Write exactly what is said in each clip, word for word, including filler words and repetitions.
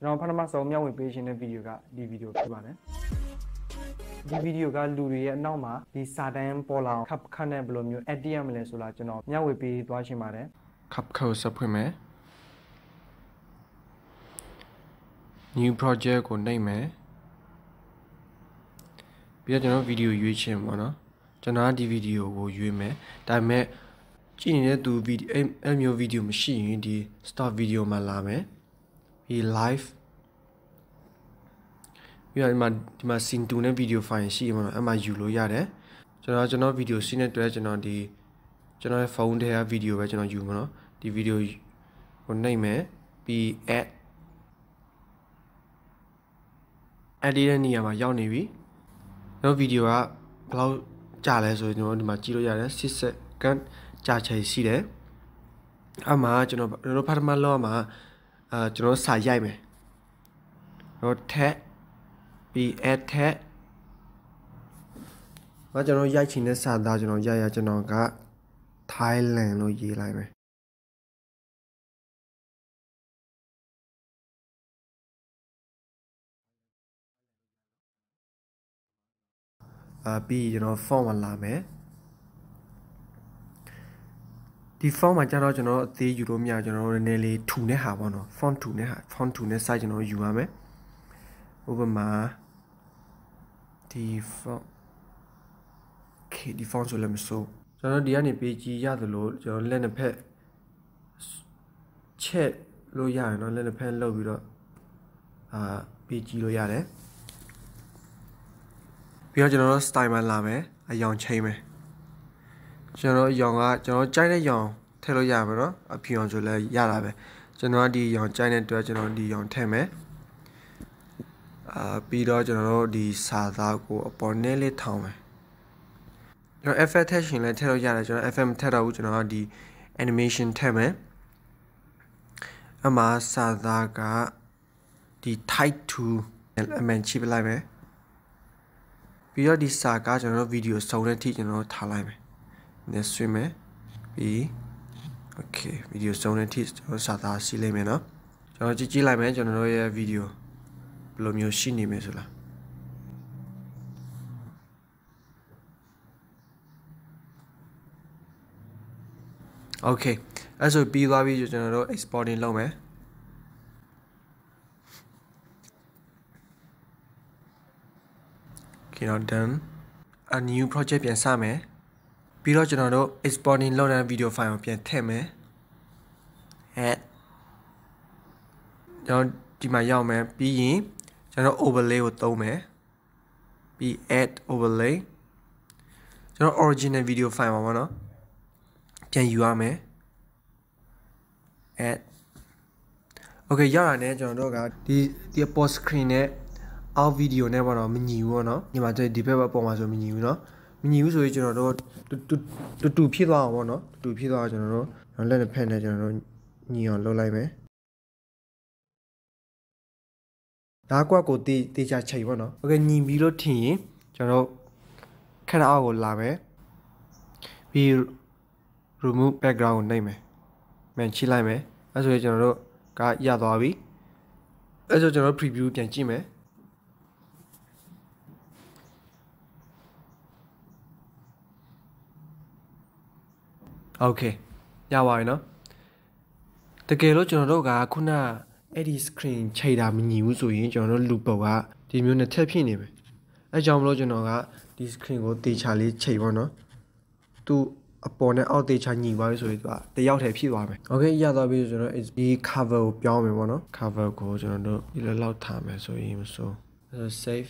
ကျွန်တော်ပထမဆုံးမျှဝေပေးခြင်းတဲ့ဗီဒီယိုကဒီဗီဒီယိုဖြစ်ပါတယ်ဒီဗီဒီယိုကလူတွေရဲ့အနောက်မှာဒီစာတန်းပေါ်လာအောင် CapCut နဲ့ဘယ်လိုမျိုး edit ရမလဲဆိုတာကျွန်တော်မျှဝေပေးသွားရှင်ပါတယ် CapCut ဆက်ဖွင့်မယ် new project ကိုနှိပ်မယ်ပြီးတော့ကျွန်တော်ဗီဒီယိုရွေးချင်ပါတော့ကျွန်တော်ဒီဗီဒီယိုကိုရွေးမယ်ဒါပေမဲ့ကြည့်နေတဲ့သူဗီဒီယိုအဲ့မျိုးဗီဒီယိုမရှိရင်ဒီ start video မှာလာမယ်ဒီ live ပြီးတော့ဒီမှာဒီမှာ scene တူနဲ့ video file ရှိမှာတော့အဲ့မှာယူလို့ရတယ်ကျွန်တော်ကျွန်တော်ဗီဒီယို scene နဲ့တွေ့ကျွန်တော်ဒီကျွန်တော်ရဲ့ဖုန်းထဲကဗီဒီယိုပဲကျွန်တော်ယူမှာနော်ဒီဗီဒီယိုကိုနှိပ်မယ်ပြီး add edit တဲ့နေရာမှာရောက်နေပြီကျွန်တော်ဗီဒီယိုကဘယ်လောက်ကြာလဲဆိုရင်ကျွန်တော်ဒီမှာကြည့်လို့ရတယ်six second ကြာချိန်ရှိတယ်အဲ့မှာကျွန်တော်ကျွန်တော်ပထမလောက်မှာအာကျွန်တော်စာရိုက်မယ်တော့ tag ပြီး add tag ဘာကျွန်တော်ရိုက်ချင်တဲ့စာသားကျွန်တော်ရိုက်ရကျွန်တော်က Thailand လို့ရေးလိုက်မယ်အာပြီးကျွန်တော် font မှာလာမယ်ဒီ font မှာကျတော့ကျွန်တော်အသေးယူလို့မရကျွန်တော်နည်းနည်းလေးထူနေဟာပေါ့နော် font ထူနေဟာ font ထူနေ size ကျွန်တော်ယူရမယ်ဥပမာဒီ font okay ဒီ font ဆိုလည်းမစိုးကျွန်တော်ဒီကနေ page ရသလိုကျွန်တော်လက်နှစ်ဖက်ချက်လို့ရရင်တော့လက်နှစ်ဖက်လုပ်ပြီးတော့အာ page လို့ရတယ်ပြီးတော့ကျွန်တော်တို့ style မှာလာမယ်အယောင်ချိန်မယ်ကျွန်တော်အယောင်ကကျွန်တော်ကြိုက်တဲ့ယောင်ထည့်လို့ရမှာနော်အဖြူအောင်ဆိုလည်းရတာပဲကျွန်တော်ဒီယောင်ကြိုက်တဲ့အတွက်ကျွန်တော်ဒီယောင်ထည့်မယ်အာပြီးတော့ကျွန်တော်တို့ဒီစာသားကိုအပေါ်နဲ့လေးထောင်းမယ်ကျွန်တော် effect ထည့်ရှင်လည်းထည့်လို့ရတယ်ကျွန်တော် effect မထည့်တော့ဘူးကျွန်တော်ဒီ animation ထည့်မယ်အမှားစာသားကဒီ type two အမှန်ချိပလိုက်မယ်ပြီးတော့ဒီစာကကျွန်တော်တို့ဗီဒီယိုစုံတဲ့အထိကျွန်တော်တို့ထားလိုက်မယ်။နဲ့ဆွေးမယ်ပြီး okay ဗီဒီယိုစုံတဲ့အထိကျွန်တော်စာသားရှိလိုက်မယ်နော်။ကျွန်တော်ကြည့်ကြည့်လိုက်မယ်ကျွန်တော်တို့ရဲ့ဗီဒီယိုဘယ်လိုမျိုးရှိနေမယ်ဆိုလား။ Okay အဲ့ဆိုပြီးသွားပြီကျွန်တော်တို့ exporting လုပ်မယ်Okay now done a new project ပြန်စမယ်ပြီးတော့ကျွန်တော်တို့ exporting လုပ်တဲ့ video file ကိုပြန်ထည့်မယ် add ကျွန်တော်ဒီမှာရောက်မယ်ပြီးရင်ကျွန်တော် overlay ကိုသုံးမယ်ပြီး add overlay ကျွန်တော် original video file ပါပေါ့နော်ပြန်ယူရမယ် add okay ရတာနဲ့ကျွန်တော်တို့ကဒီဒီ pause screen နဲ့အောက် video နဲ့ပေါ့နော်မညီဘူးပေါ့နော်ညီမတို့ဒီဘက်ပေါ်မှာဆိုမညီဘူးเนาะမညီဘူးဆိုရင်ကျွန်တော်တို့တူတူဖြစ်သွားအောင်ပေါ့နော်တူတူဖြစ်သွားအောင်ကျွန်တော်တို့လက်နဲ့ဖက်နဲ့ကျွန်တော်တို့ညီအောင်လုပ်လိုက်မယ်ဒါကွက်ကိုတေးတေးချချိန်ပေါ့နော်โอเคညီပြီးလို့ထင်ရင်ကျွန်တော်ခက်အောက်ကိုလာမယ်ပြီး remove background ကိုနှိပ်မယ်မြန်ချိလိုက်မယ်အဲဆိုရင်ကျွန်တော်တို့ကရသွားပြီအဲဆိုကျွန်တော် preview ပြန်ကြည့်မယ်โอเคရပါပြီเนาะတကယ်လို့ကျွန်တော်တို့ကခုနအဲ့ဒီ screen ချိန်တာမညီဘူးဆိုရင်ကျွန်တော်တို့ loop ကဒီမျိုးနဲ့ထည့်ဖြစ်နေမယ်အဲကြောင့်မလို့ကျွန်တော်ကဒီ screen ကိုတေချာလေးချိန်ပါเนาะသူအပေါ်နဲ့အောက်တေချာညီသွားပြီဆိုရင်သူကတယောက်တည်းဖြစ်သွားမယ်โอเคရသွားပြီဆိုတော့ဒီ cover ကိုပြောင်းမယ်ပေါ့เนาะ cover ကိုကျွန်တော်တို့ဒီလိုလောက်ထားမယ်ဆိုရင်မဆိုးအဲ save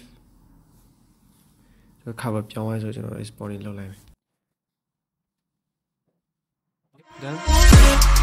ဆို cover ပြောင်းသွားဆိုကျွန်တော် exporting လုပ်လိုက်မယ်Done.